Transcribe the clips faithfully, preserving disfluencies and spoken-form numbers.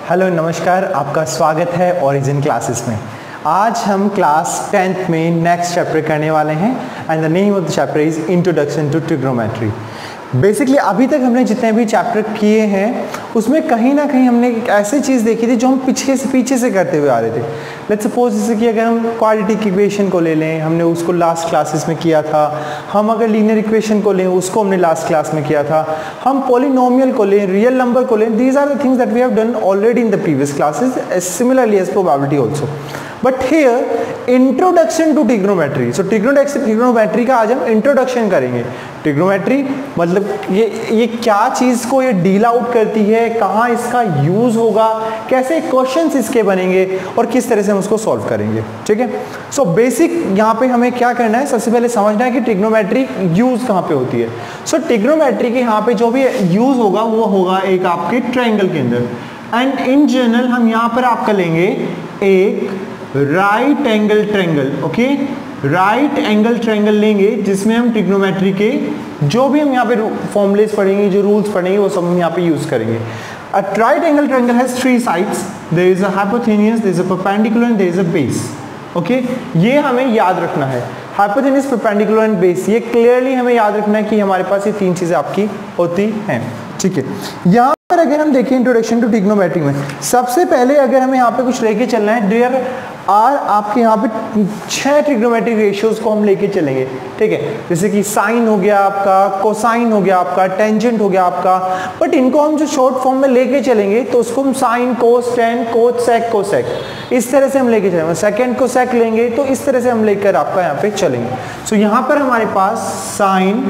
Hello नमस्कार, आपका स्वागत है ओरिजिन क्लासेस में। आज हम क्लास टेंथ में नेक्स्ट चैप्टर करने वाले हैं and the name of the chapter is introduction to trigonometry. Basically अभी तक हमने जितने भी चैप्टर किए हैं उसमें कहीं ना कहीं हमने एक ऐसी चीज़ देखी थी जो हम पीछे से पीछे से करते हुए आ रहे थे। लेट्स सपोज जैसे कि अगर हम क्वाड्रेटिक इक्वेशन को ले लें, हमने उसको लास्ट क्लासेस में किया था। हम अगर लीनियर इक्वेशन को लें, उसको हमने लास्ट क्लास में किया था। हम पॉलिनोमियल को लें, रियल नंबर को लें, these are the things that we have done already in the previous classes, similarly as probability also. But here introduction to trigonometry, so trigonometry trigonometry का आज हम इंट्रोडक्शन करेंगे। ट्रिग्नोमेट्री मतलब ये ये क्या चीज़ को ये डील आउट करती है, कहाँ इसका यूज़ होगा, कैसे क्वेश्चंस इसके बनेंगे और किस तरह से हम उसको सॉल्व करेंगे। ठीक है, सो बेसिक यहाँ पे हमें क्या करना है, सबसे पहले समझना है कि ट्रिग्नोमेट्री यूज़ कहाँ पे होती है। सो so, ट्रिग्नोमेट्री के यहाँ पे जो भी यूज़ होगा वो होगा एक आपके ट्रायंगल के अंदर। एंड इन जनरल हम यहाँ पर आपका लेंगे एक right angle triangle. Okay, right angle triangle लेंगे जिसमें हम ट्रिग्नोमेट्री के जो भी हम यहाँ पे फॉर्मूलेस पढ़ेंगे, जो रूल्स पढ़ेंगे, वो सब हम यहाँ पे यूज करेंगे। A right angle triangle has three sides, there is a hypotenuse, there is a perpendicular and there is a base. Okay, ये हमें याद रखना है, हाइपोटेन्यूस, परपेंडिकुलर एंड बेस। ये क्लियरली हमें याद रखना है कि हमारे पास ये तीन चीजें आपकी होती हैं। ठीक है, यहाँ पर अगर हम देखें इंट्रोडक्शन टू ट्रिग्नोमेट्री में, सबसे पहले अगर हमें यहाँ पे कुछ लेके चलना है, देयर आर आपके यहाँ पे छह ट्रिग्नोमेट्रिक रेशियोज को हम लेके चलेंगे। ठीक है, जैसे कि साइन हो गया आपका, कोसाइन हो गया आपका, टेंजेंट हो गया आपका। बट इनको हम जो शॉर्ट फॉर्म में लेके चलेंगे तो उसको हम sine, cos, tan, cos, sec, cosec, इस तरह से हम लेके चलेंगे। सेकेंड को सेक लेंगे तो इस तरह से हम लेकर आपका यहाँ पे चलेंगे। सो so, यहाँ पर हमारे पास sine,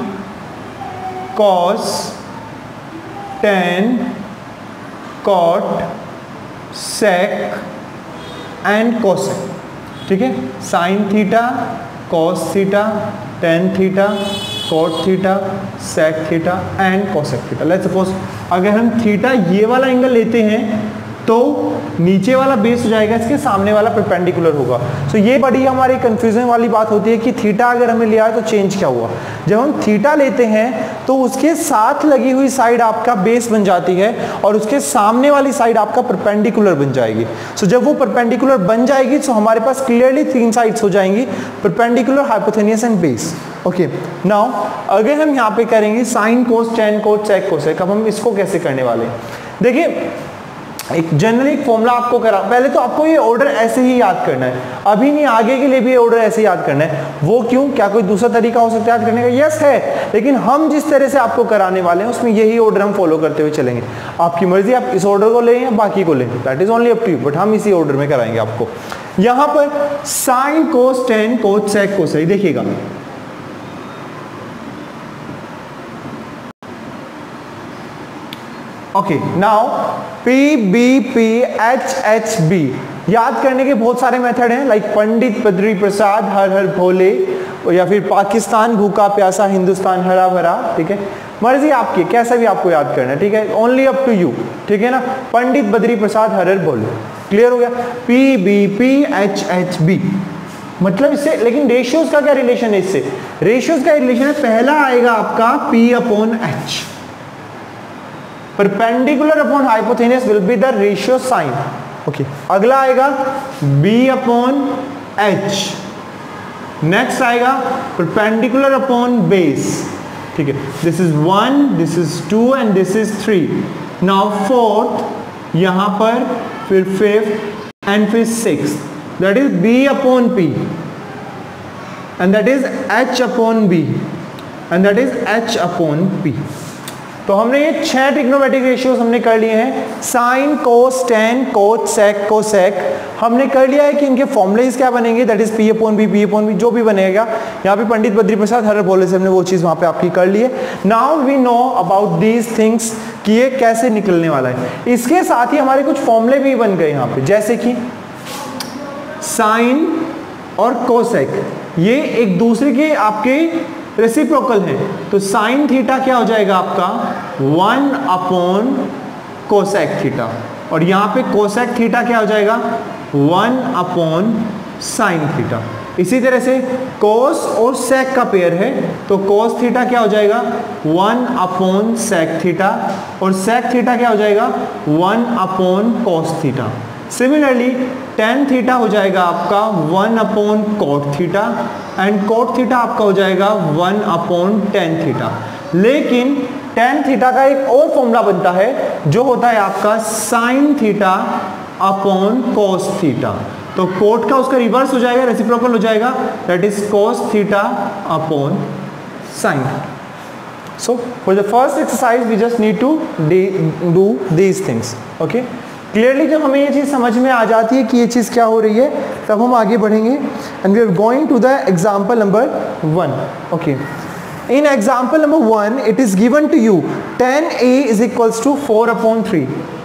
cos, tan, cot, sec and cosec. ठीक है, sine theta, cos theta, tan theta, cot theta, sec theta and cosec theta. Let's suppose अगर हम थीटा ये वाला एंगल लेते हैं तो नीचे वाला बेस हो जाएगा, इसके सामने वाला परपेंडिकुलर होगा। सो so, ये बड़ी हमारी कंफ्यूजन वाली बात होती है कि थीटा अगर हमें लिया है तो चेंज क्या हुआ। जब हम थीटा लेते हैं तो उसके साथ लगी हुई साइड आपका बेस बन जाती है और उसके सामने वाली साइड आपका परपेंडिकुलर बन जाएगी। सो so, जब वो परपेंडिकुलर बन जाएगी तो हमारे पास क्लियरली तीन साइड्स हो जाएंगी, perpendicular, hypotenuse and base. Okay, now अगर हम यहाँ पे करेंगे sine, cos, tan, cot, sec, cosec, अब हम इसको कैसे करने वाले हैं। देखिए, एक जनरली एक फॉर्मूला आपको करा, पहले तो आपको ये ऑर्डर ऐसे ही याद करना है, अभी नहीं, आगे के लिए भी ऑर्डर ऐसे ही याद करना है। वो क्यों, क्या कोई दूसरा तरीका हो सकता है याद करने का? यस है, लेकिन हम जिस तरह से आपको कराने वाले हैं उसमें यही ऑर्डर हम फॉलो करते हुए चलेंगे। आपकी मर्जी, आप इस ऑर्डर को लें या बाकी को लें, that is only up to you, but हम इसी ऑर्डर में कराएंगे आपको। यहां पर sine, cos, tan, cot, sec, cosec, देखिएगा okay. Now P B P H H B याद करने के बहुत सारे मेथड हैं, लाइक पंडित बद्री प्रसाद, हर हर भोले, या फिर पाकिस्तान भूखा प्यासा, हिंदुस्तान हरा भरा। ठीक है, मर्जी आपकी, कैसा भी आपको याद करना है। ठीक है, ओनली अप टू यू। ठीक है ना, पंडित बद्री प्रसाद, हर हर भोले, क्लियर हो गया। P B P H H B मतलब इससे, लेकिन रेशियोज का क्या रिलेशन है इससे? रेशियोज का रिलेशन है, पहला आएगा आपका P upon H, perpendicular upon hypotenuse will be the ratio sine. Okay, अगला आएगा B अपॉन H, नेक्स्ट आएगा परपेंडिकुलर अपॉन बेस। ठीक है, this is one, this is two and this is three. Now fourth यहां पर, फिर fifth and फिर six, that is B upon P and that is H upon B and that is H upon P। तो हमने ये छह trigonometric ratios हमने कर लिए हैं, sine, cos, tan, cot, sec, cosec. हमने कर लिया है कि इनके फॉर्मूलेज क्या बनेंगे, that is P upon B, P upon B, जो भी बनेगा। यहाँ पे पंडित बद्री प्रसाद, हर बोले से हमने वो चीज वहां पे आपकी कर ली है। Now we know about these things कि ये कैसे निकलने वाला है। इसके साथ ही हमारे कुछ फॉर्मूले भी बन गए यहाँ पे, जैसे कि साइन और कोसेक, ये एक दूसरे के आपके रेसिप्रोकल है। तो साइन थीटा क्या हो जाएगा आपका, वन अपॉन कोसेक थीटा, और यहाँ पे कोसेक थीटा क्या हो जाएगा, वन अपॉन साइन थीटा। इसी तरह से cos और sec का पेयर है तो cos थीटा क्या हो जाएगा वन अपॉन sec थीटा और sec थीटा क्या हो जाएगा one upon cos theta. Similarly tan theta हो जाएगा आपका one upon cot theta and cot theta आपका हो जाएगा वन अपॉन tan थीटा। लेकिन tan थीटा का एक और फॉर्मूला बनता है जो होता है आपका sin theta upon cos theta. तो cot का उसका रिवर्स हो जाएगा, रेसिप्रोकल हो जाएगा, that is cos theta upon sin। So for the first exercise we just need to do these things. Okay? Clearly जब हमें ये चीज़ समझ में आ जाती है कि ये चीज़ क्या हो रही है तब हम आगे बढ़ेंगे and we are going to the example number one. Okay, in example number one it is given to you tan A is equals to four upon three.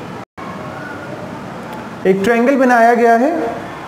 एक ट्रायंगल बनाया गया है,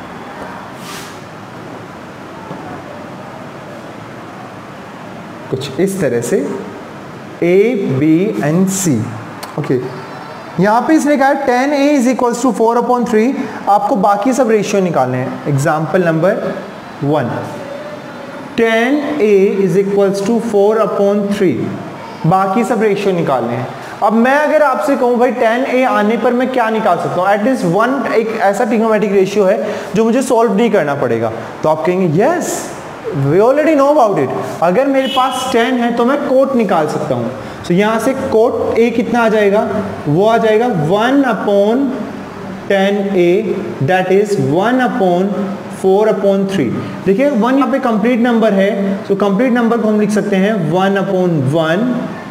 कुछ इस तरह से A B and C. Okay, यहाँ पे इसने कहा tan A is equals to four upon three, आपको बाकी सब रेशियो निकालने हैं। Example number one, tan A is equals to four upon three, बाकी सब रेशियो निकालने हैं। अब मैं अगर आपसे कहूँ भाई टेन ए आने पर मैं क्या निकाल सकता हूँ, एटलीस्ट वन एक ऐसा ट्रिग्नोमेट्रिक रेशियो है जो मुझे सॉल्व नहीं करना पड़ेगा, तो आप कहेंगे yes we already know about it. अगर मेरे पास टेन है तो मैं कोट निकाल सकता हूँ। तो so, यहाँ से कोट ए कितना आ जाएगा, वो आ जाएगा one upon tan A that is one upon four upon three. देखिए वन यहाँ पे कंप्लीट नंबर है, तो कंप्लीट नंबर को हम लिख सकते हैं वन अपॉन वन,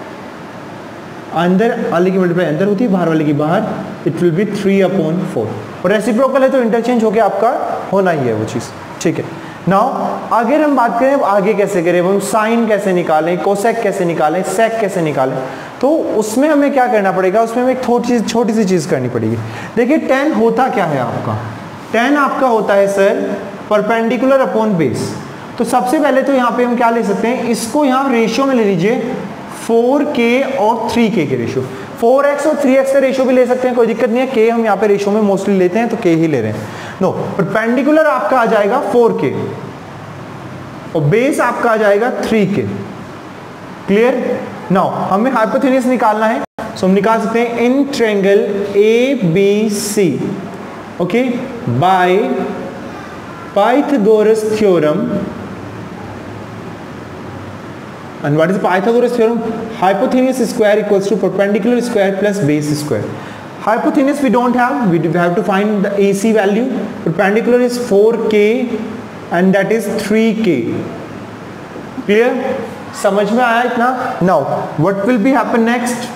अंदर वाले की मल्टीप्लाई अंदर होती है, बाहर वाले की बाहर, it will be three upon four. और रेसिप्रोकल है तो इंटरचेंज होके आपका होना ही है वो चीज़, ठीक है। नाउ अगर हम बात करें आगे कैसे करें, हम साइन कैसे निकालें, कोसेक कैसे निकालें, सेक कैसे निकालें, तो उसमें हमें क्या करना पड़ेगा, उसमें हमें एक छोटी छोटी सी चीज़ करनी पड़ेगी। देखिए टेन होता क्या है आपका, टेन आपका होता है सर परपेंडिकुलर अपॉन बेस। तो सबसे पहले तो यहाँ पे हम क्या ले सकते हैं, इसको यहाँ रेशियो में ले लीजिए फोर के और थ्री के के रेशियो। फोर एक्स और थ्री एक्स का रेशियो भी ले सकते हैं, कोई दिक्कत नहीं है, के हम यहाँ पे रेशियो में मोस्टली लेते हैं तो के ही ले रहे हैं। नो, परपेंडिकुलर आपका आ जाएगा फोर के और बेस आपका आ जाएगा थ्री के। क्लियर? नाउ हमें हाइपोथेन्यूस निकालना है, सो हम निकाल सकते हैं इन triangle A B C, okay, by Pythagoras theorem. And what is the Pythagoras theorem? Hypotenuse square equals to perpendicular square plus base square. Hypotenuse we don't have, we have to find the A C value. Perpendicular is four K and that is three K. Clear? समझ में आया इतना? Now, what will be happen next?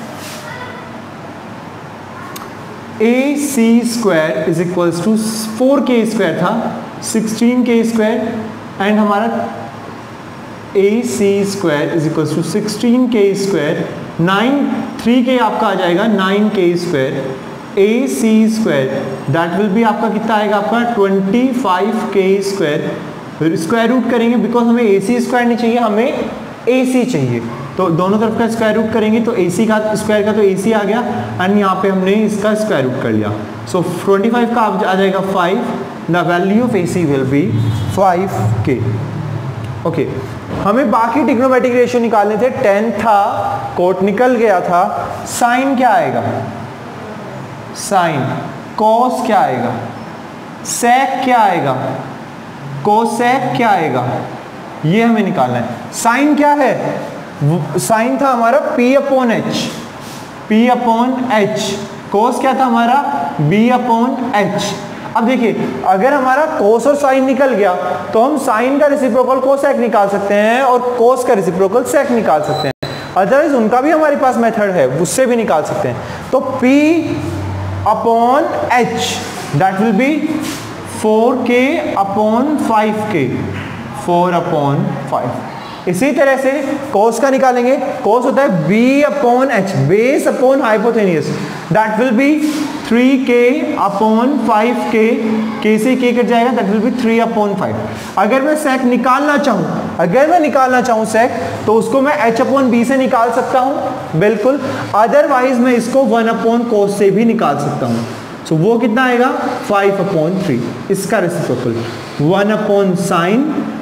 A C square is equals to four K square था, sixteen K square and हमारा A C square is equal to sixteen K square, nine three K आपका आ जाएगा nine K square, A C square that will be आपका कितना आएगा आपका twenty five K square. Square root करेंगे because हमें ए सी स्क्वायर नहीं चाहिए, हमें ए सी चाहिए, तो दोनों तरफ का स्क्वायर रूट करेंगे तो ए सी का स्क्वायर का तो ए सी आ गया एंड यहाँ पे हमने इसका स्क्वायर रूट कर लिया। सो ट्वेंटी फाइव का आ जाएगा five, the value of A C will be five K. Okay, हमें बाकी ट्रिग्नोमेट्रिक रेशियो निकालने थे, टेन था, कोट निकल गया था, साइन क्या आएगा, साइन, कॉस क्या आएगा, सेक क्या आएगा, कोसेक क्या आएगा, ये हमें निकालना है। साइन क्या है, साइन था हमारा P upon H, P upon H, cos क्या था हमारा B अपॉन एच। अब देखिए अगर हमारा कोस और साइन निकल गया तो हम साइन का रेसिप्रोकल कोसेक निकाल सकते हैं और कोस का रेसिप्रोकल सेक निकाल सकते हैं, अदरवाइज उनका भी हमारे पास मेथड है, उससे भी निकाल सकते हैं। तो P upon H that will be four K upon five K, four upon five. इसी तरह से कोस का निकालेंगे, कोस होता है B upon H, base upon hypotenuse, that will be three K upon five K, K से के कट जाएगा, that will be three upon five. अगर मैं सेक निकालना चाहूँ, अगर मैं निकालना चाहूँ सेक, तो उसको मैं h अपॉन बी से निकाल सकता हूँ बिल्कुल, अदरवाइज मैं इसको वन अपॉन कोस से भी निकाल सकता हूँ। सो so, वो कितना आएगा फाइव अपॉन थ्री, इसका reciprocal one upon sine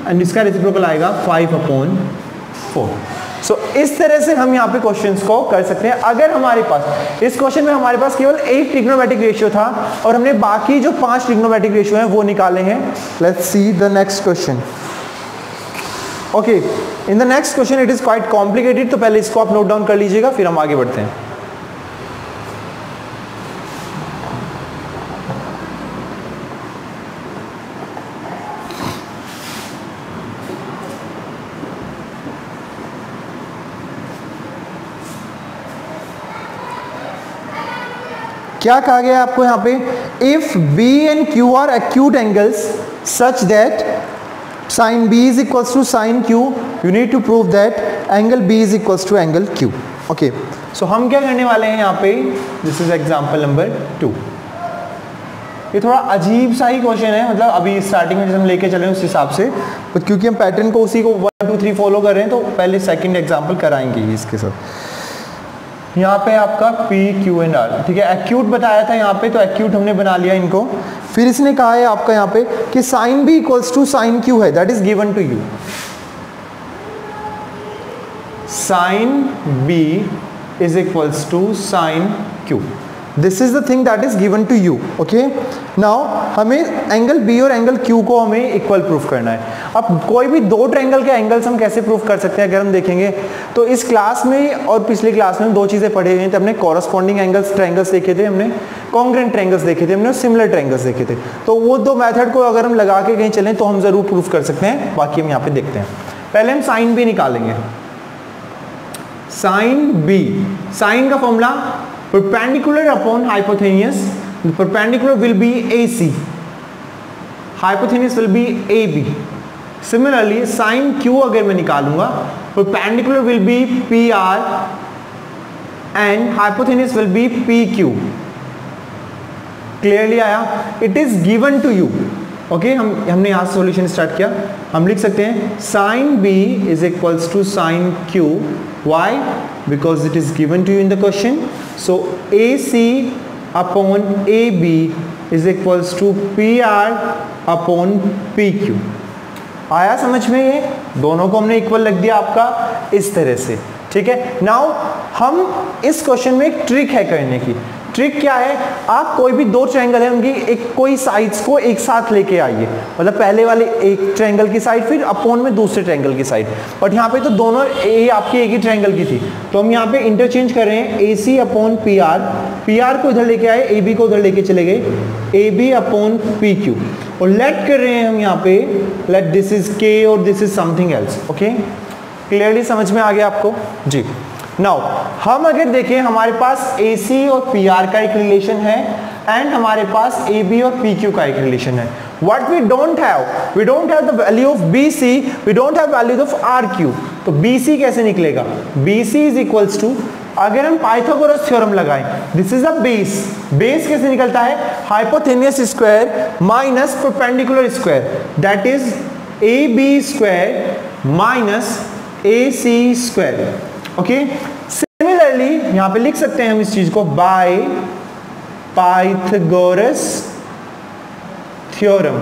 and इसका रेसिप्रोकल आएगा फाइव अपॉन फोर। सो इस तरह से हम यहाँ पे क्वेश्चंस को कर सकते हैं। अगर हमारे पास इस क्वेश्चन में हमारे पास केवल एक ट्रिग्नोमेट्रिक रेशियो था और हमने बाकी जो पांच ट्रिग्नोमेट्रिक रेशियो हैं वो निकाले हैं। Let's see the next question. Okay, in the next question it is quite complicated, तो पहले इसको आप नोट डाउन कर लीजिएगा, फिर हम आगे बढ़ते हैं। क्या कहा गया आपको यहाँ पे, if B and Q are acute angles such that sine B is equals to sine Q, you need to prove that angle B is equals to angle Q. Okay, so हम क्या करने वाले हैं यहाँ पे, this is example number two. ये थोड़ा अजीब सा ही क्वेश्चन है, मतलब अभी स्टार्टिंग में जैसे हम लेके चले उस हिसाब से, तो क्योंकि हम पैटर्न को उसी को वन टू थ्री फॉलो कर रहे हैं तो पहले सेकंड एग्जाम्पल कराएंगे इसके साथ। यहाँ पे आपका P, Q एंड R, ठीक है, एक्यूट बताया था यहाँ पे, तो एक्यूट हमने बना लिया इनको। फिर इसने कहा है आपका यहाँ पे कि sine B equals to sine Q है, that is given to you. Sine B is equals to sine Q, this is the thing that is given to you. Okay, now हमें एंगल B और angle Q को हमें equal proof करना है। अब कोई भी दो ट्रायंगल के एंगल्स हम कैसे प्रूफ कर सकते हैं, अगर हम देखेंगे तो इस क्लास में और पिछली क्लास में दो चीजें पढ़े हुए थे। हमने कॉरस्पॉन्डिंग एंगल्स ट्रायंगल्स देखे थे, हमने कॉन्ग्रुएंट ट्रायंगल्स देखे थे, हमने सिमिलर ट्रायंगल्स देखे थे। तो वो दो मेथड को अगर हम लगा के कहीं चलें तो हम जरूर प्रूफ कर सकते हैं। बाकी हम यहाँ पे देखते हैं। पहले हम साइन B निकालेंगे। साइन B, साइन का formula perpendicular upon hypotenuse, the perpendicular will be A C, hypotenuse will be A B. Similarly sin Q अगर मैं निकालूंगा, perpendicular will be P R and hypotenuse will be P Q. Clearly आया? It is given to you. Okay, हम हमने यहाँ से solution start किया। हम लिख सकते हैं sin B is equals to sin Q. Why? Because it is given to you in the question. So A C upon A B is equals to P R upon P Q. आया समझ में? ये दोनों को हमने equal रख दिया आपका इस तरह से, ठीक है। नाउ हम इस क्वेश्चन में एक ट्रिक है करने की। ट्रिक क्या है, आप कोई भी दो ट्रायंगल है उनकी एक कोई साइड्स को एक साथ लेके आइए, मतलब पहले वाले एक ट्रायंगल की साइड फिर अपॉन में दूसरे ट्रायंगल की साइड। बट यहाँ पे तो दोनों ए आपकी एक ही ट्रायंगल की थी, तो हम यहाँ पे इंटरचेंज कर रहे हैं। A C upon P R, P R को इधर लेके आए, ए बी को उधर लेके चले गए, A B upon P Q, और लेट कर रहे हैं हम यहाँ पे, लेट दिस इज के और this is something else. Okay, clearly समझ में आ गया आपको जी। नाउ हम अगर देखें हमारे पास ए सी और पी आर का एक रिलेशन है एंड हमारे पास ए बी और पी क्यू का एक रिलेशन है। What we don't have, we don't have the value of B C, we don't have value of R Q. तो बी सी कैसे निकलेगा, B C is equals to, अगर हम Pythagoras theorem लगाएं, this is a base, base कैसे निकलता है, hypotenuse square minus perpendicular square, that is A B square minus A C square. Okay, similarly यहां पे लिख सकते हैं हम इस चीज को by Pythagoras theorem.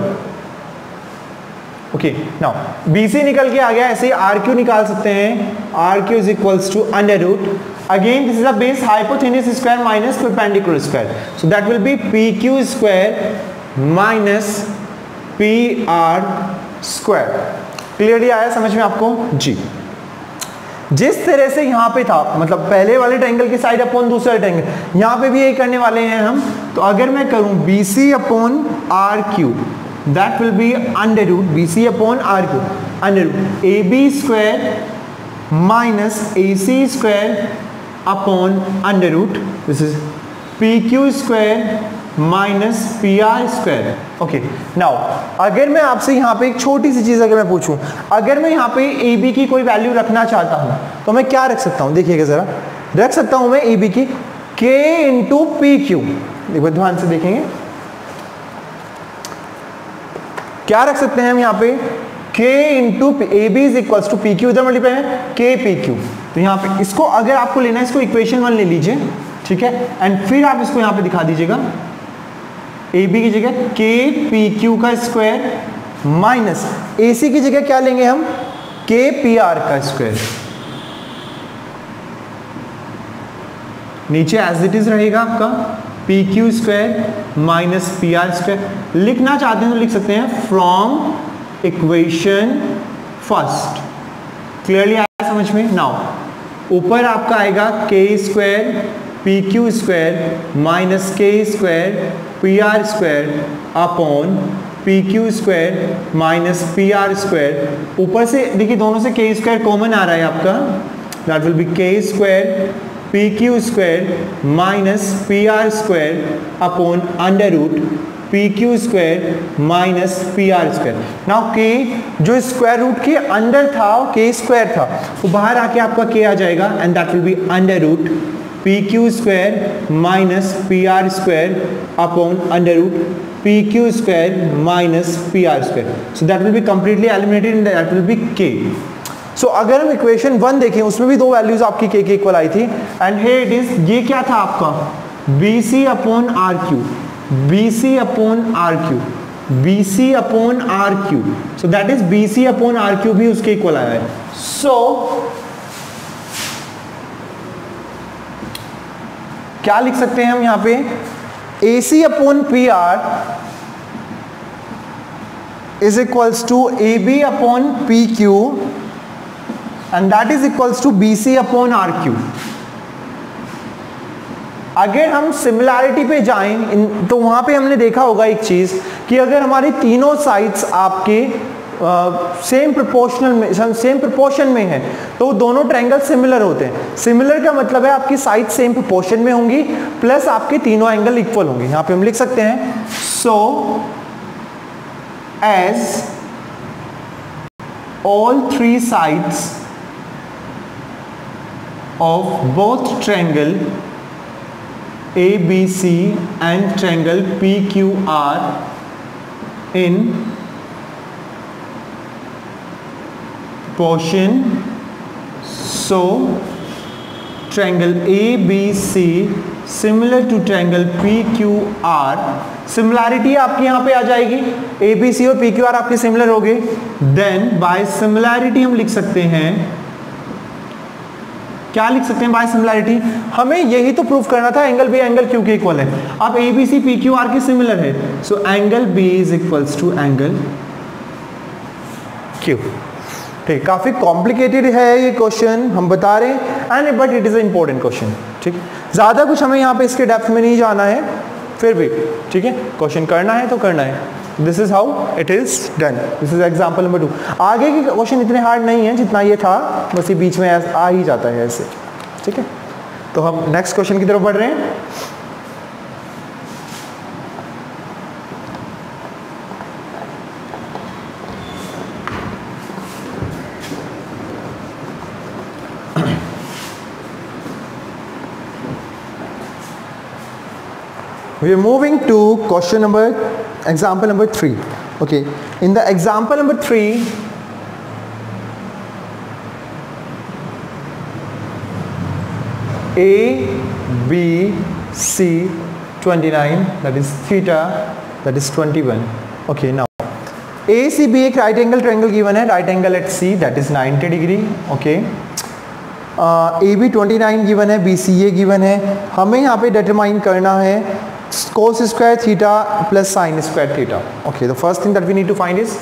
Okay, now B C निकल के आ गया, ऐसे ही आर क्यू निकाल सकते हैं, R Q is equals to under root, again this is a base hypotenuse square minus perpendicular square, so that will be P Q square minus P R square. Clearly आया समझ में आपको जी। जिस तरह से यहाँ पे था, मतलब पहले वाले ट्रायंगल की साइड अपॉन दूसरा ट्रायंगल, यहाँ पे भी यही करने वाले हैं हम। तो अगर मैं करूँ B C upon R Q, that will be under root B C upon R Q, under root A B square minus A C square upon under root, this is P Q square minus P R square. Okay, now अगर मैं आपसे यहाँ पे एक छोटी सी चीज अगर मैं पूछूं, अगर मैं यहाँ पे ए बी की कोई वैल्यू रखना चाहता हूँ तो मैं क्या रख सकता हूँ, देखिएगा जरा, रख सकता हूँ मैं ए बी की के इंटू पी क्यू। देखो ध्यान से देखेंगे, क्या रख सकते हैं हम यहाँ पे, K into A B is equals to P Q, इधर मल्टीप्लाई है के पी क्यू। तो यहाँ पे इसको अगर आपको लेना है, इसको इक्वेशन वन ले लीजिए, ठीक है, एंड फिर आप इसको यहाँ पे दिखा दीजिएगा, ए बी की जगह के पी क्यू का स्क्वायर माइनस ए सी की जगह क्या लेंगे हम, के पी आर का स्क्वायर, नीचे एज इट इज रहेगा आपका P Q square minus P R square. लिखना चाहते हैं तो लिख सकते हैं फ्रॉम इक्वेशन फर्स्ट। क्लियरली आया समझ में? नाउ ऊपर आपका आएगा K square P Q square minus K square P R square upon P Q square minus P R square. ऊपर से देखिए दोनों से के स्क्वायर कॉमन आ रहा है आपका, that will be K square P Q square minus P R square upon under root P Q square minus P R square. Now K जो स्क्वायर रूट के अंदर था के स्क्वायर था वो बाहर आके आपका के आ जाएगा and that will be under root P Q square minus P R square upon under root P Q square minus P R square. So that will be completely eliminated and that will be K. So अगर हम equation one देखें उसमें भी दो values आपकी के के equal आई थी एंड हियर इट इज, ये क्या था आपका B C upon R Q, B C upon R Q, B C upon R Q. So that is B C upon R Q भी उसके इक्वल आया है। सो so, क्या लिख सकते हैं हम यहां पे, A C upon P R is equals to A B upon P Q and that is equals to B C upon R Q. अगर हम सिमिलैरिटी पे जाएं तो वहां पे हमने देखा होगा एक चीज कि अगर हमारी तीनों साइड्स आपके सेम प्रोपोर्शनल में सेम प्रोपोर्शन में है तो दोनों ट्रायंगल सिमिलर होते हैं। सिमिलर का मतलब है आपकी साइड सेम प्रोपोर्शन में होंगी प्लस आपके तीनों एंगल इक्वल होंगे। यहां पे हम लिख सकते हैं so as all three sides of both triangle A B C and triangle P Q R in portion, so triangle A B C similar to triangle P Q R, similarity आपकी यहां पे आ जाएगी, A B C और P Q R आपके similar हो गए, then bye similarity हम लिख सकते हैं, क्या लिख सकते हैं बाय सिमिलैरिटी, हमें यही तो प्रूफ करना था एंगल बी एंगल क्यू के इक्वल है। अब A B C P Q R के सिमिलर है, so angle B is equals to angle Q. ठीक, काफी कॉम्प्लिकेटेड है ये क्वेश्चन हम बता रहे हैं and but it is a important question. ठीक, ज्यादा कुछ हमें यहाँ पे इसके डेप्थ में नहीं जाना है, फिर भी ठीक है क्वेश्चन करना है तो करना है। This is how it is done, this is example number two. आगे के क्वेश्चन इतने हार्ड नहीं है जितना ये था, बस ये बीच में आ ही जाता है ऐसे। ठीक है, तो हम नेक्स्ट क्वेश्चन की तरफ बढ़ रहे हैं। We are moving to question number, example number three. Okay, in the example number three, A, B, C, twenty-nine, that is theta, that is twenty-one. Okay, now A C B एक right angle triangle given है, right angle at C that is ninety degree. Okay, A B twenty-nine given है, B C A given है, हमें यहाँ पे determine करना है cos square theta plus sin square theta. Okay, the first thing that we need to find is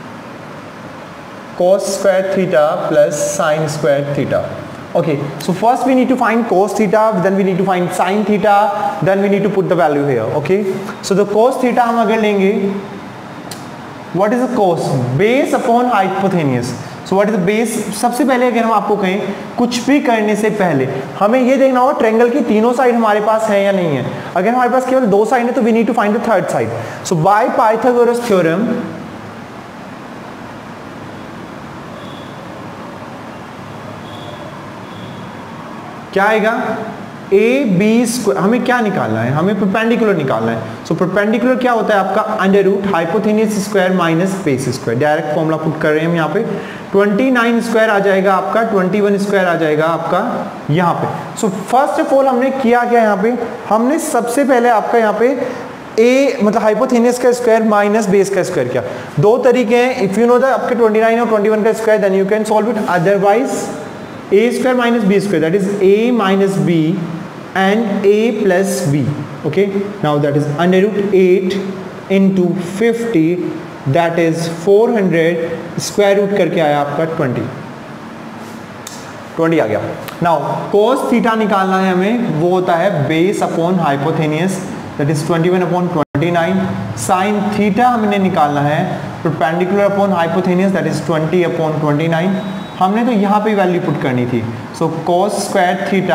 cos square theta plus sin square theta. Okay, so first we need to find cos theta, then we need to find sin theta, then we need to put the value here. Okay, so the cos theta हम अगर लेंगे, what is the cos? Base upon hypotenuse. So what is the base? सबसे पहले अगर हम आपको कहें कुछ भी करने से पहले हमें ये देखना होगा ट्रायंगल की तीनों साइड हमारे पास है या नहीं है। अगर हमारे पास केवल दो साइड है तो we need to find the third side. So by Pythagoras theorem क्या आएगा, ए बी स्क्वायर, हमें क्या निकालना है, हमें परपेंडिकुलर निकालना है। सो so, परपेंडिकुलर क्या होता है आपका, under root hypotenuse square minus base square. Direct formula put कर रहे हैं हम यहाँ पे, उनतीस स्क्वायर आ जाएगा आपका, इक्कीस स्क्वायर आ जाएगा आपका यहाँ पे। सो फर्स्ट ऑफ ऑल हमने किया क्या यहाँ पे, हमने सबसे पहले आपका यहाँ पे ए मतलब हाइपोथेनियस का स्क्वायर माइनस बेस का स्क्वायर क्या, दो तरीके हैं. इफ यू नो द आपके ट्वेंटी नाइन और ट्वेंटी वन का square then you can solve it. Otherwise A square minus B square that is A minus B and A plus B. Okay, now that is under root eight into fifty that is four hundred, square root करके आया आपका twenty. Twenty आ गया. Now cos theta निकालना है हमें, वो होता है base upon hypotenuse that is twenty one upon twenty nine. Sine theta हमने निकालना है perpendicular upon hypotenuse that is twenty upon twenty nine. हमने तो यहाँ पे वैल्यू पुट करनी थी. So cos square theta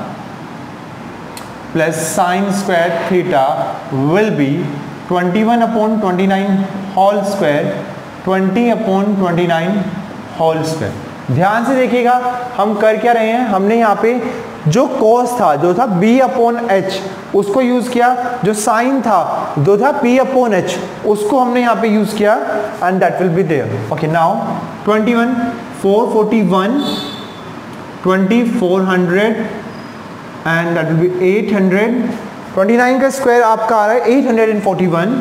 plus sine square theta will be twenty one upon twenty nine whole square, twenty upon twenty nine whole square. ध्यान से देखिएगा हम कर क्या रहे हैं, हमने यहाँ पे जो cos था जो था b अपॉन एच उसको यूज किया, जो साइन था जो था p अपॉन एच उसको हमने यहाँ पे यूज किया and that will be there. Okay, now twenty one, four forty one, twenty, four hundred and that will be eight hundred. Twenty nine का स्क्वायर आपका आ रहा है eight hundred forty one.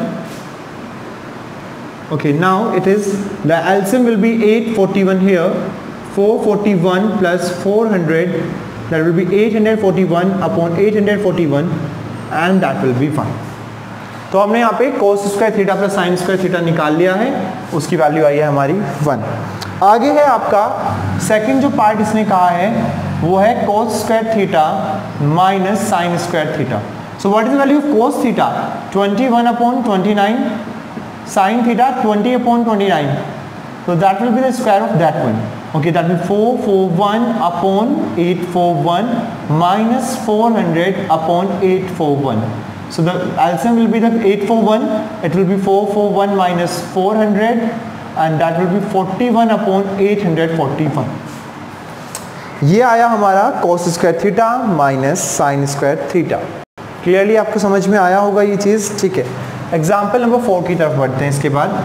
Okay, now it is the L C M will be eight forty-one here. four forty-one plus four hundred, that will be eight forty-one upon eight forty-one and that will be fine. तो हमने यहाँ पे cos square theta plus sine square theta निकाल लिया है, उसकी value आई है हमारी वन. आगे है आपका सेकंड जो पार्ट इसने कहा है वो है cos square theta minus sine square theta. So what is the value of cos theta? Twenty one upon twenty nine, sin theta twenty upon twenty-nine, so that will be the square of that one. Okay, that will be four forty-one upon eight forty-one minus four hundred upon eight forty-one. So the L C M will be the eight forty-one, it will be four forty-one minus four hundred and that will be forty-one upon eight forty-one. ये आया हमारा cos square theta minus sine square theta. Clearly आपको समझ में आया होगा ये चीज, ठीक है. एग्जाम्पल नंबर फोर की तरफ बढ़ते हैं. इसके बाद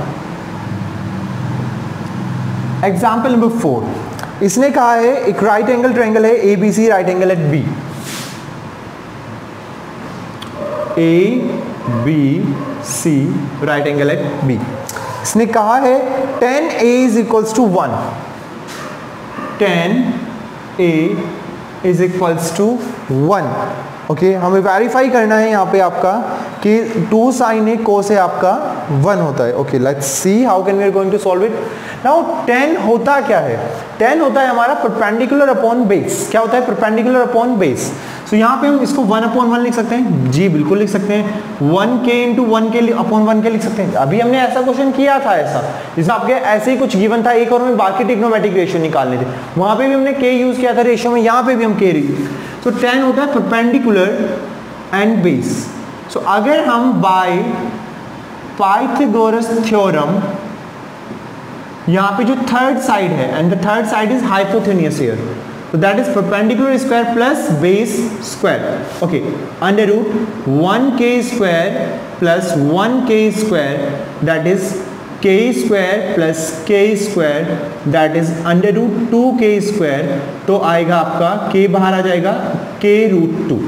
एग्जाम्पल नंबर फोर, इसने कहा है एक राइट एंगल ट्रायंगल है A B C, right angle at B. A B C right angle at B. इसने कहा है tan A is equals to one. Tan A is equals to one. Okay, हमें verify करना है यहाँ पे आपका कि टू साइन ए कोस ए आपका वन होता है. Okay, let's see how can we are going to solve it. Now tan होता क्या है? टेन होता है हमारा परपेंडिकुलर अपॉन बेस. क्या होता है? Perpendicular upon base. सो यहाँ पे हम इसको वन अपॉन वन लिख सकते हैं. जी बिल्कुल लिख सकते हैं. One K into one K upon one K लिख सकते हैं. अभी हमने ऐसा क्वेश्चन किया था, ऐसा जिसमें आपके ऐसे ही कुछ गिवन था, एक और में बाकी ट्रिग्नोमेट्रिक रेशियो निकालने थे, वहां पे भी हमने के यूज किया था रेशियो में, यहाँ पे भी हम के. तो टेन होता है परपेंडिकुलर एंड बेस. सो अगर हम बाय पाइथागोरस थ्योरम यहाँ पे जो थर्ड साइड है and the third side is hypotenuse here, so that is perpendicular square plus base square. Okay, under root one k square plus one k square, that is k square plus k square, that is under root two k square. तो आएगा आपका k बाहर आ जाएगा k root to.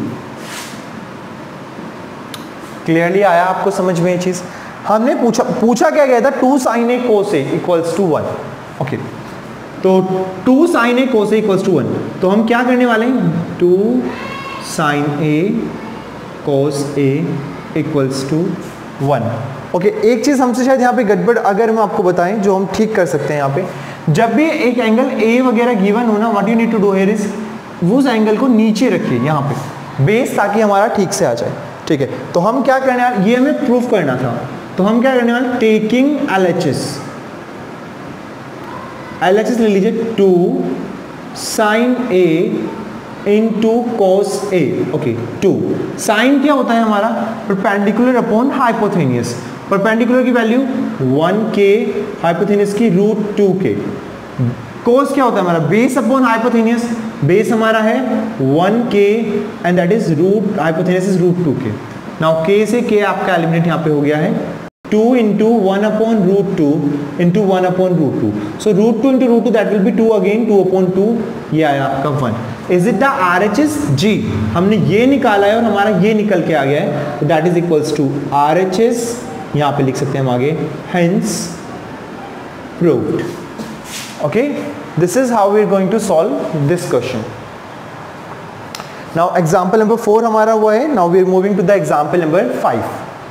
Clearly आया आपको समझ में ये चीज? हमने पूछा पूछा क्या गया था? Two sine A cos A equals to one. Okay, तो two sine A cos A equals to one. तो हम क्या करने वाले हैं? Two sine A cos A equals to one. Okay, एक चीज हमसे शायद यहाँ पे गड़बड़ अगर हम आपको बताएं जो हम ठीक कर सकते हैं यहाँ पे, जब भी एक एंगल ए वगैरह गिवन हो ना, what you need to do here is उस एंगल को नीचे रखिए यहाँ पे बेस, ताकि हमारा ठीक से आ जाए. ठीक है, तो हम क्या करने वाले, ये हमें प्रूफ करना था, तो हम क्या करने वाले? Taking L H S. L H S ले लीजिए, two sine A into cos A. Okay, two sine क्या होता है हमारा? Perpendicular upon hypotenuse. परपेंडिकुलर की वैल्यू वन के, हाइपोथेनियस की रूट टू के. कोस क्या होता है हमारा? Base upon hypotenuse. बेस हमारा है one K and that is root, hypotenuse is root two K. Now K से के आपका एलिमिनेट यहाँ पे हो गया है. Two into one upon root two into one upon root two. So root two into root two that will be two again, two upon two, ये आया आपका one. Is it the R H S? जी, हमने ये निकाला है और हमारा ये निकल के आ गया है, that is equals to R H S, यहां पे लिख सकते हैं हम आगे, hence proved. Okay, this is how we are going to solve this question. Now example number four हमारा हुआ है, now we are moving to the example number five.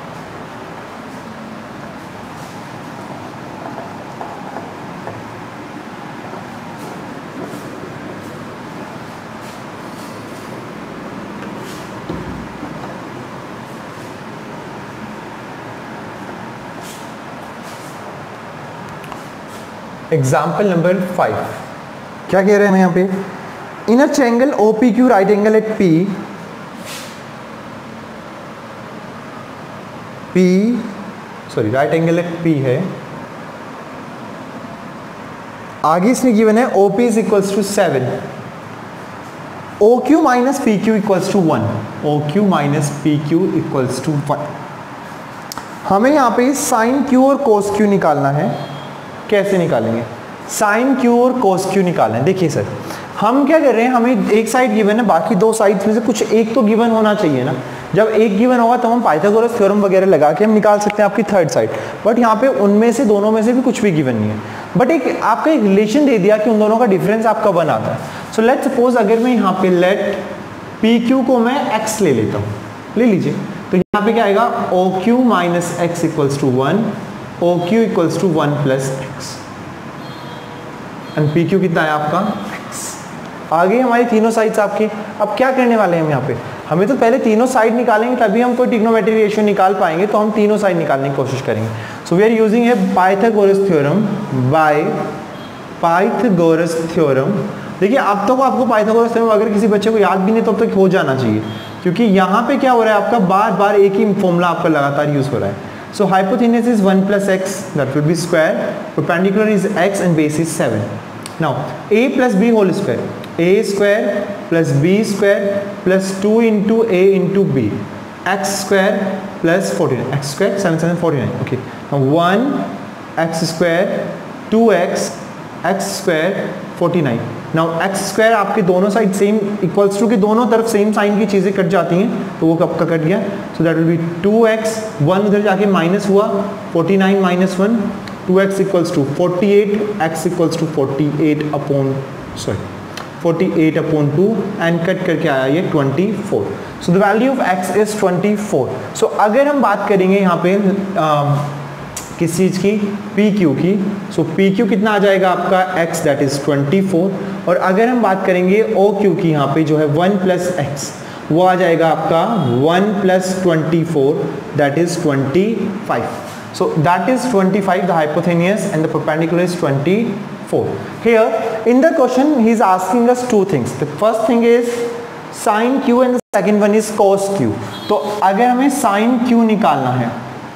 Example number five क्या कह रहे हैं यहाँ पे, in a triangle O P Q right angle at P, P sorry right angle at P है, आगे इसने गिवन है O P is equals to seven, O Q minus P Q equals to one, O Q minus P Q equals to one. हमें यहाँ पे sign Q और कोस Q निकालना है। कैसे निकालेंगे? साइन Q और कोस Q निकालना है। देखिए सर, हम क्या कर रहे हैं, हमें एक साइड गिवन है, बाकी दो साइड्स में से कुछ एक तो गिवन होना चाहिए ना। जब एक गिवन होगा तो हम पाइथागोरस थ्योरम वगैरह लगा के हम निकाल सकते हैं आपकी थर्ड साइड, बट यहाँ पे उनमें से दोनों में से भी कुछ भी गिवन नहीं है, बट एक आपका एक रिलेशन दे दिया कि उन दोनों का डिफरेंस आपका वन आता है। सो लेट्स सपोज अगर मैं यहाँ पे लेट पी क्यू को मैं x ले लेता हूँ, ले लीजिए, तो यहाँ पे क्या आएगा, O Q minus X equals to one, O Q equals to one plus X, and P Q कितना है आपका x। आगे हमारी तीनों साइड्स आपके। अब क्या करने वाले हैं हम यहाँ पे, हमें तो पहले तीनों साइड निकालेंगे तभी हम कोई ट्रिग्नोमेट्रिक रेशियो निकाल पाएंगे, तो हम तीनों साइड निकालने की कोशिश करेंगे। सो वी आर यूजिंग है Pythagoras theorem, by Pythagoras theorem. देखिए अब तो आपको पाइथागोरस थ्योरम अगर किसी बच्चे को याद भी नहीं तो अब तक हो जाना चाहिए, क्योंकि यहाँ पे क्या हो रहा है आपका, बार बार एक ही फॉर्मूला आपका लगातार यूज हो रहा है। So hypotenuse is one plus x, that will be square, perpendicular is x and base is seven. Now a plus b whole square, a square plus b square plus two into a into b, x square plus forty-nine, x square seven seven forty-nine. Okay, now one x square, two x, x square forty-nine. Now x square आपके दोनों side same equals to के दोनों तरफ same sign की चीज़ें cut जाती हैं, तो वो कब का कट गया, so that will be two X, one उधर जाके माइनस हुआ, forty nine minus one, two X equals to forty eight, x equals to forty eight upon sorry forty eight upon two, and cut करके आया ये twenty four. So the value of x is twenty four. So अगर हम बात करेंगे यहाँ पे uh, किस चीज़ की, पी क्यू की, सो पी क्यू कितना आ जाएगा आपका x, that is twenty four, और अगर हम बात करेंगे ओ क्यू की, यहाँ पे जो है वन प्लस एक्स, वो आ जाएगा आपका one plus twenty four, that is twenty five. So that is twenty five, the hypotenuse and the perpendicular is twenty four. Here in the question he is asking us two things, the first thing is sine Q and the second one is cos Q. तो अगर हमें sign Q निकालना है,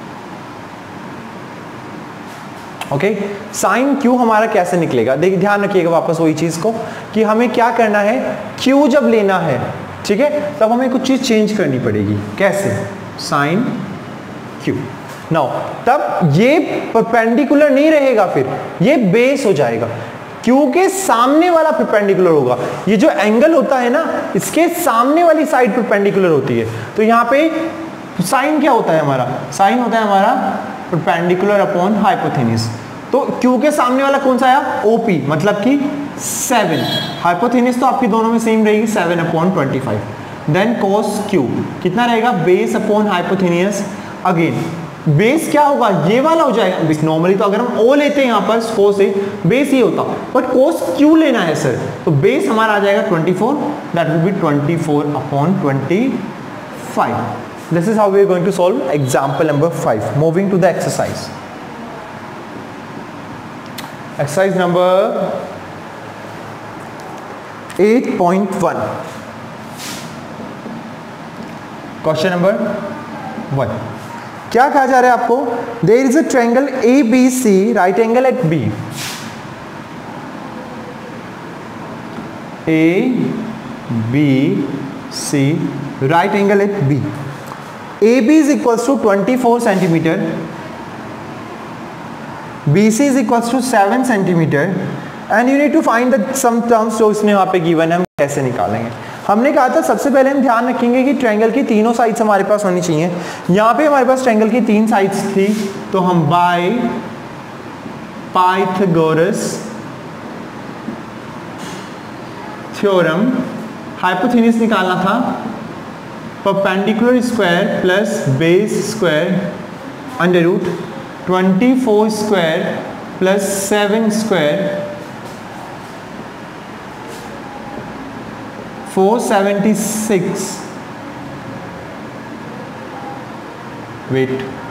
okay, sign Q हमारा कैसे निकलेगा, देखिए ध्यान रखिएगा वापस वही चीज को कि हमें क्या करना है, क्यू जब लेना है, ठीक है, तब हमें कुछ चीज चेंज करनी पड़ेगी। कैसे? Sign Q. नाउ तब ये परपेंडिकुलर नहीं रहेगा, फिर ये बेस हो जाएगा, क्यू के सामने वाला परपेंडिकुलर होगा। ये जो एंगल होता है ना, इसके सामने वाली साइड परपेंडिकुलर होती है। तो यहाँ पे साइन क्या होता है हमारा, साइन होता है हमारा परपेंडिकुलर अपॉन हाइपोथेनियस। तो क्यू के सामने वाला कौन सा आया, ओपी, मतलब कि सेवन। हाइपोथेनियस तो आपकी दोनों में सेम रहेगी, seven upon twenty five. Then cos Q कितना रहेगा, base upon hypotenuse. Again base क्या होगा, ये वाला हो जाएगा। नॉर्मली तो अगर हम ओ लेते हैं यहाँ पर कोस से, बेस ये होता, बट कोस क्यू लेना है सर, तो बेस हमारा आ जाएगा twenty four, that will be twenty four upon twenty five. This is how we are going to solve example number five. Moving to the exercise. Exercise number eight point one. Question number one. क्या कहा जा रहा है आपको? There is a triangle A B C, right angle at B. A B C, right angle at B. A B is equals to twenty-four centimeter, B C is equals to seven centimeter, and you need to find the some terms जो इसने वहाँ पे given है, हम कैसे निकालेंगे। हमने कहा था सबसे पहले हम ध्यान रखेंगे कि ट्रायंगल की तीनों साइड्स हमारे पास होनी चाहिए। यहाँ पे हमारे पास ट्रायंगल की तीन साइड्स थी, तो हम बाय पाइथागोरस थ्योरम हाइपोथेन्यूस निकालना था, perpendicular square plus base square under root twenty four square plus seven square four seventy six wait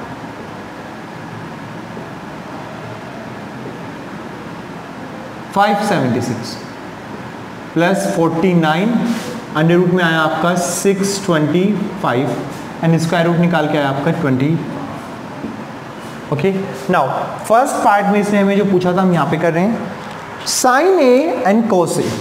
five seventy six plus forty nine under root में आया आपका six twenty five and square root निकाल के आया आपका twenty. ओके, now first part में इसने हमें जो पूछा था हम यहाँ पे कर रहे हैं, sine A and cos A.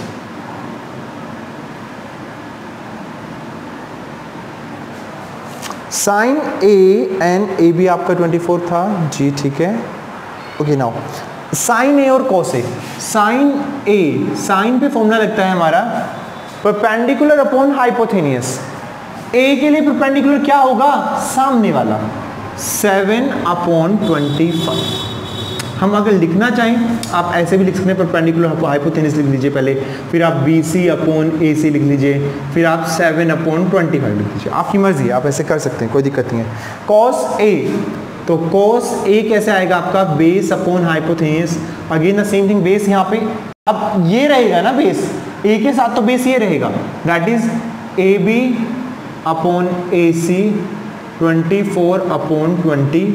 Sine A and A भी आपका ट्वेंटी फोर था जी, ठीक है। ओके, नाउ साइन ए और cos A. Sine A, sine पे फॉर्मूला लगता है हमारा परपेंडिकुलर अपॉन हाइपोथेनियस। ए के लिए परपेंडिकुलर क्या होगा, सामने वाला, सेवन अपॉन ट्वेंटी फाइव। हम अगर लिखना चाहें आप ऐसे भी लिख सकते हैं, परपेंडिकुलर हाइपोथेनियस लिख लीजिए पहले, फिर आप बी सी अपॉन ए सी लिख लीजिए, फिर आप सेवन अपॉन ट्वेंटी फाइव लिख लीजिए, आपकी मर्जी है, आप ऐसे कर सकते हैं, कोई दिक्कत नहीं है। कॉस ए, तो कॉस ए कैसे आएगा आपका, base upon hypotenuse, again the same thing, base यहाँ पे अब ये रहेगा ना, बेस ए के साथ तो बेस ये रहेगा, that is A B upon A C twenty four upon twenty.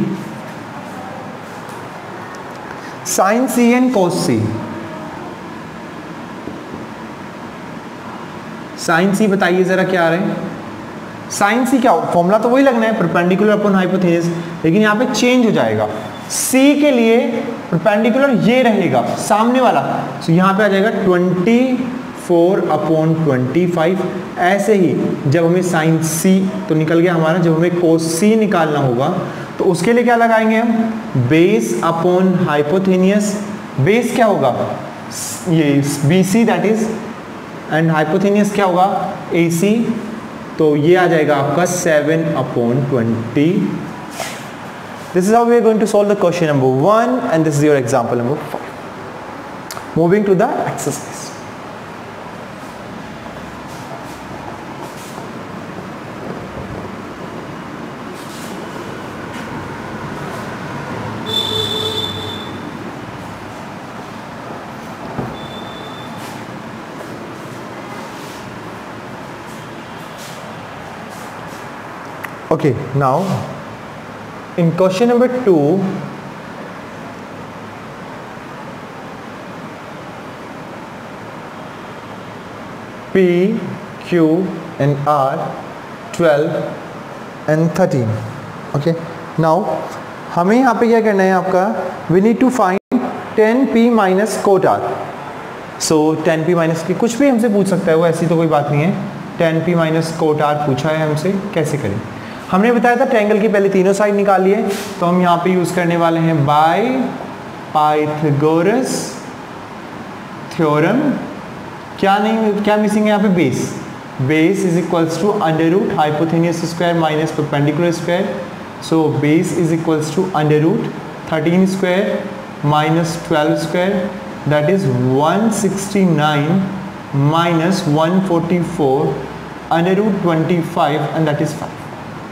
Sine C and cos C, sine C बताइए जरा क्या आ रहे हैं। साइन सी क्या, फॉर्मूला तो वही लगना है, परपेंडिकुलर अपॉन हाइपोथेनियस, लेकिन यहाँ पे चेंज हो जाएगा। सी के लिए परपेंडिकुलर ये रहेगा सामने वाला, तो यहाँ पे आ जाएगा twenty four upon twenty five. ऐसे ही जब हमें साइन सी तो निकल गया हमारा, जब हमें कोस सी निकालना होगा तो उसके लिए क्या लगाएंगे हम, बेस अपॉन हाइपोथेनियस। बेस क्या होगा, ये B C that is, and hypotenuse क्या होगा, ए सी, तो ये आ जाएगा आपका seven upon twenty. This is how we are going to solve the question number one and this is your example number five. Moving to the exercise. Okay, now in question number two, P, Q and R, twelve and thirteen. Okay, now हमें यहाँ पे क्या करना है आपका, we need to find tan P minus cot R. So tan P minus की कुछ भी हमसे पूछ सकता है वो, ऐसी तो कोई बात नहीं है। Tan P minus cot R पूछा है हमसे, कैसे करें। हमने बताया था ट्रायंगल की पहले तीनों साइड निकालिए, तो हम यहाँ पे यूज करने वाले हैं बाय पाइथागोरस थ्योरम। क्या नहीं, क्या मिसिंग है यहाँ पे, base. Base is equals to under root hypotenuse square minus perpendicular square, so base is equals to under root thirteen square minus twelve square, that is one sixty nine minus one forty four under root twenty five and that is five.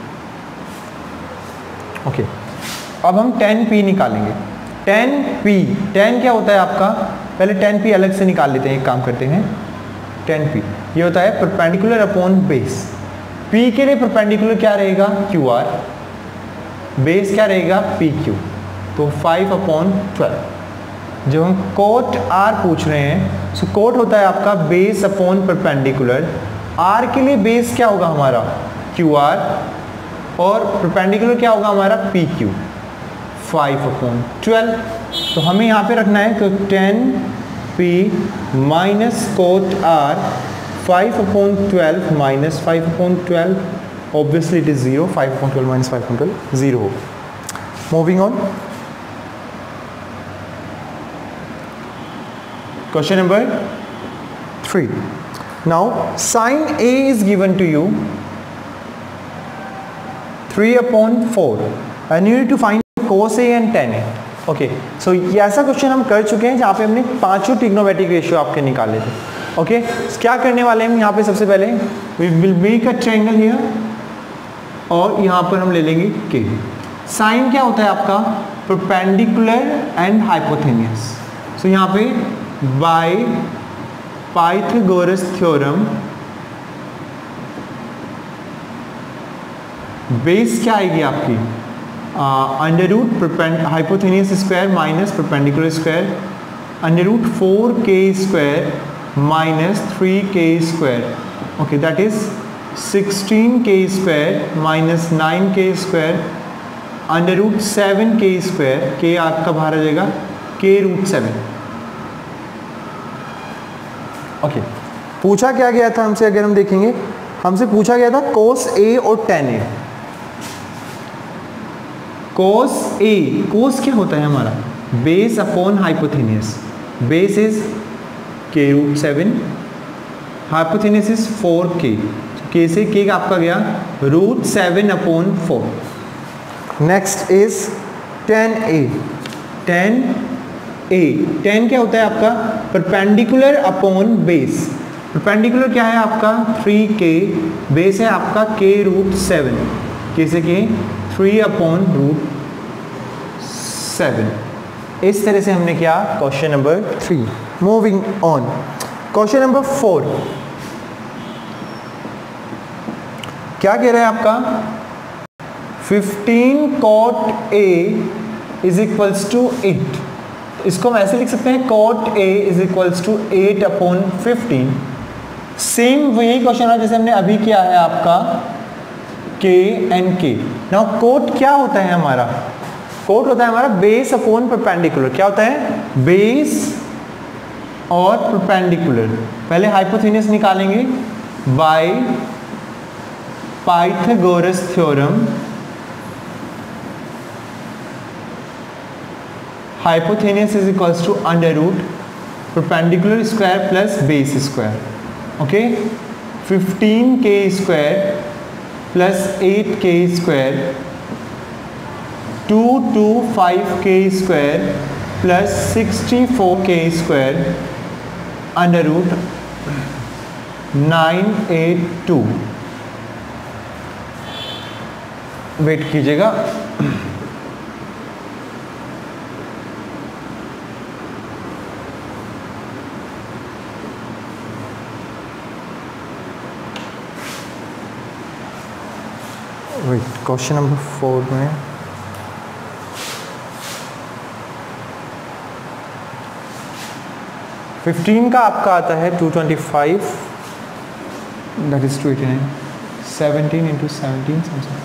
Okay okay. अब हम tan P निकालेंगे। Tan P, tan क्या होता है आपका, पहले ten P अलग से निकाल लेते हैं, एक काम करते हैं। टेन पी ये होता है परपेंडिकुलर अपॉन बेस। पी के लिए परपेंडिकुलर क्या रहेगा, क्यू आर, बेस क्या रहेगा, पी क्यू, तो फाइव अपॉन ट्वेल्व। जब हम कोट आर पूछ रहे हैं, सो कोट होता है आपका बेस अपॉन परपेंडिकुलर। आर के लिए बेस क्या होगा हमारा, क्यू आर, और परपेंडिकुलर क्या होगा हमारा, P Q, five upon twelve. तो हमें यहाँ पे रखना है, तो tan P minus cot R, five upon twelve minus five upon twelve, obviously it is zero, five upon twelve minus five upon twelve zero होगा। Moving on, Question number three. Now sine A is given to you three upon four and you need to find cos A and tan A. Okay so ये ऐसा question हम कर चुके हैं जहाँ पे हमने पांचों ट्रिग्नोमेट्रिक रेशियो आपके निकाले थे. Okay okay? क्या करने वाले हैं हम यहाँ पे सबसे पहले we will make a triangle here और यहाँ पर हम ले लेंगे के. साइन क्या होता है आपका परपेंडिकुलर एंड हाइपोथेनियस. सो यहाँ पे बाय पाइथागोरस थ्योरम बेस क्या आएगी आपकी under root hypotenuse square minus perpendicular square under root four K square minus three K square. Okay that is sixteen K square minus nine K square under root seven K square. K आपका बाहर आ जाएगा के root seven. Okay पूछा क्या गया था हमसे, अगर हम देखेंगे हमसे पूछा गया था कोस ए और टेन ए. कोस ए कोस क्या होता है हमारा base upon hypotenuse. Base is K root seven, hypotenuse is four K. K से के आपका गया root seven upon four. Next is tan A. Tan A tan क्या होता है आपका परपेंडिकुलर अपॉन बेस. परपेंडिकुलर क्या है आपका थ्री के, बेस है आपका के रूट सेवन. कैसे के थ्री अपॉन रूट सेवन. इस तरह से हमने किया question number three. Moving on question number four. क्या कह रहा है आपका fifteen cot A is equals to eight. इसको हम ऐसे लिख सकते हैं cot A is equals to eight upon fifteen. Same वही क्वेश्चन है जैसे हमने अभी किया है आपका के एंड के. नाउ कोट क्या होता है हमारा, कोट होता है हमारा बेस अपॉन परपेंडिकुलर. क्या होता है बेस और परपेंडिकुलर. पहले हाइपोथेनियस निकालेंगे by Pythagoras theorem. Hypotenuse is equals to under root perpendicular square plus base square. Okay fifteen K square plus eight K square two two five K square plus sixty four K square under root nine eight two. Wait कीजिएगा. Wait question number four में fifteen का आपका आता है two twenty five, that is two eighty nine. Seventeen into seventeen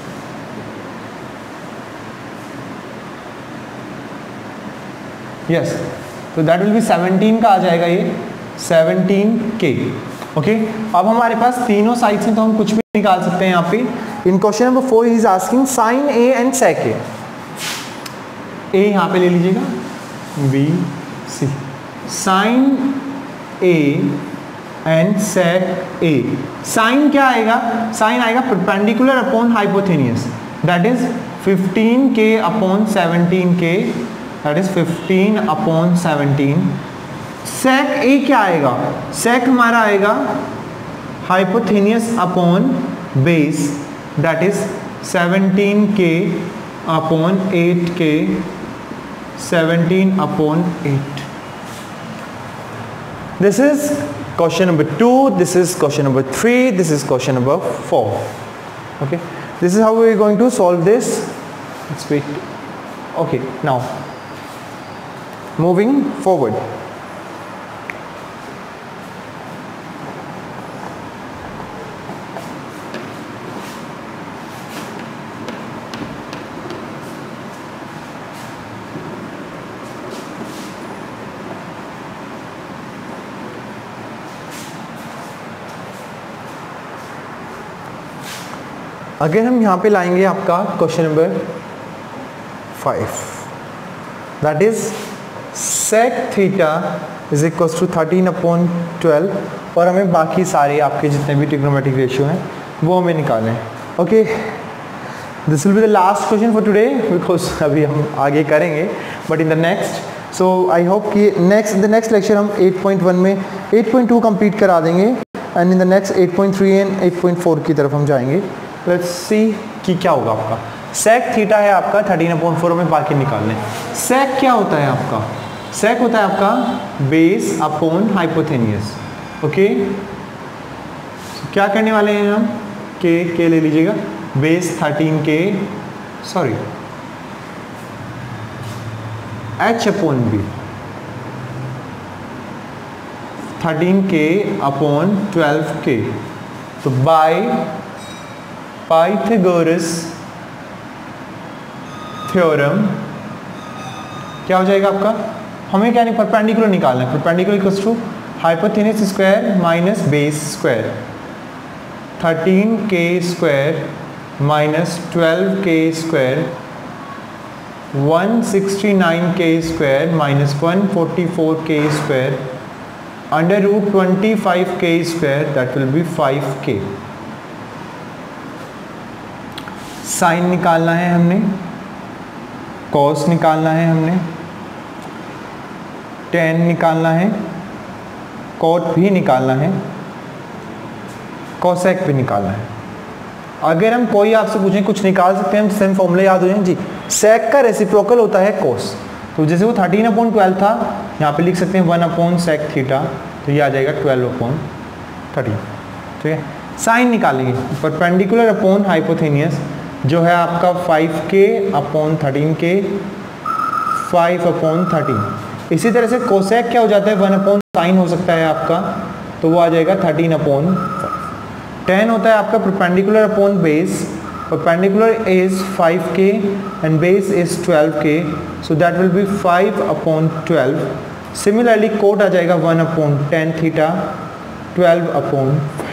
yes, तो that will be seventeen का आ जाएगा ये सेवनटीन के. ओके अब हमारे पास तीनों साइड्स हैं तो हम कुछ भी निकाल सकते हैं यहाँ पे. In question number four is asking sine A and sec A. A यहाँ पे ले लीजिएगा B C. Sine A and sec A. Sine क्या आएगा, साइन आएगा perpendicular upon hypotenuse. That is fifteen K upon seventeen K. That is fifteen upon seventeen. Sec A क्या आएगा, sec हमारा आएगा hypotenuse upon base. That is seventeen K upon eight K, seventeen upon eight. This is question number two, this is question number three, this is question number four. Okay, this is how we are going to solve this. Let's wait. Okay, now moving forward. अगर हम यहाँ पे लाएंगे आपका question number five, that is sec theta is equal to thirteen upon twelve, और हमें बाकी सारे आपके जितने भी ट्रिग्नोमेट्रिक रेशियो हैं वो हमें निकालने हैं। Okay, this will be the last question for today, because अभी हम आगे करेंगे but in the next. So I hope कि नेक्स्ट द नेक्स्ट लेक्चर हम एट पॉइंट वन में एट पॉइंट टू कंप्लीट करा देंगे, and in the next eight point three and eight point four की तरफ हम जाएंगे। लेट्स सी कि क्या होगा आपका। सेक थीटा है आपका थर्टीन अपॉन फोर, में बाकी निकालने। सेक क्या होता है आपका? सेक होता है आपका बेस अपॉन हाइपोथेनियस। ओके, क्या करने वाले हैं हम? के के ले लीजिएगा, base thirteen K sorry H upon B, thirteen K upon twelve K, तो बाय पाइथागोरस थ्योरम क्या हो जाएगा आपका? हमें क्या नहीं, परपेंडिकुलर निकालना है। Perpendicular equals to hypotenuse square minus base square, thirteen K square minus twelve K square, one sixty nine K square minus one forty four K square, under root twenty five K square, that will be five K. Sine निकालना है हमने, cos निकालना है हमने, ten निकालना है, cot भी निकालना है, कोसेक भी निकालना है। अगर हम कोई आपसे पूछें कुछ निकाल सकते हैं, हम सेम फॉर्मूला याद हो जाए जी। सेक का रेसिप्रोकल होता है कोस, तो जैसे वो थर्टीन अपॉन ट्वेल्व था, यहाँ पे लिख सकते हैं वन अपॉन सेक थीटा, तो ये आ जाएगा ट्वेल्व अपॉन थर्टीन। ठीक है, साइन निकालेंगे, परपेंडिकुलर अपॉन हाइपोथेनियस जो है आपका five K upon thirteen K, five upon thirteen. इसी तरह से कोसेक क्या हो जाता है? वन अपॉन साइन हो सकता है आपका, तो वो आ जाएगा थर्टीन अपॉन। टेन होता है आपका perpendicular upon base, perpendicular is five K and base is twelve K, so that will be five upon twelve. Similarly cot आ जाएगा one upon tan theta, twelve upon five.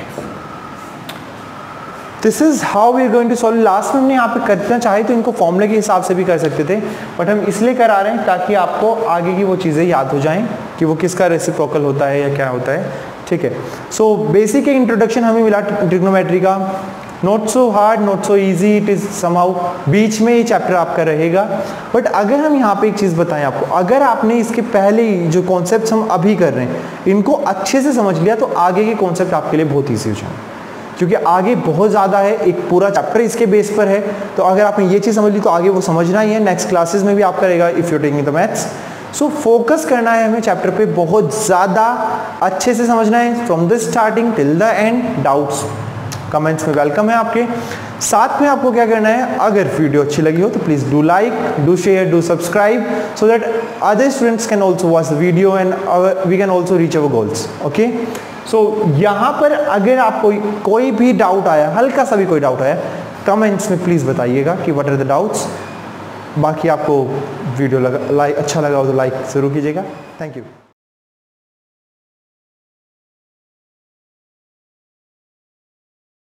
This is how we are going to solve. Last में हमने यहाँ पे करना चाहे तो इनको फॉर्मूले के हिसाब से भी कर सकते थे, बट हम इसलिए करा रहे हैं ताकि आपको आगे की वो चीज़ें याद हो जाएं कि वो किसका रेसिप्रोकल होता है या क्या होता है। ठीक है, सो बेसिक इंट्रोडक्शन हमें मिला ट्रिग्नोमेट्री का, not so hard, not so easy, it is somehow बीच में ये चैप्टर आपका रहेगा। बट अगर हम यहाँ पे एक चीज़ बताएं आपको, अगर आपने इसके पहले जो कॉन्सेप्ट्स हम अभी कर रहे हैं इनको अच्छे से समझ लिया तो आगे के कॉन्सेप्ट आपके लिए बहुत ईजी हो जाए, क्योंकि आगे बहुत ज़्यादा है, एक पूरा चैप्टर इसके बेस पर है। तो अगर आपने ये चीज़ समझ ली तो आगे वो समझना ही है, नेक्स्ट क्लासेस में भी आप करेगा if you taking the maths. So focus करना है हमें चैप्टर पे, बहुत ज़्यादा अच्छे से समझना है from the starting till the end. Doubts comments में वेलकम है आपके। साथ में आपको क्या करना है, अगर वीडियो अच्छी लगी हो तो please do like, do share, do subscribe, so that other students can also watch the video and we can also reach our goals. Okay, so so, यहाँ पर अगर आप कोई कोई भी डाउट आया, हल्का सा भी कोई डाउट आया, कमेंट्स में प्लीज़ बताइएगा कि व्हाट आर द डाउट्स। बाकी आपको वीडियो लगा लाइक अच्छा लगा हो तो लाइक ज़रूर कीजिएगा। Thank you.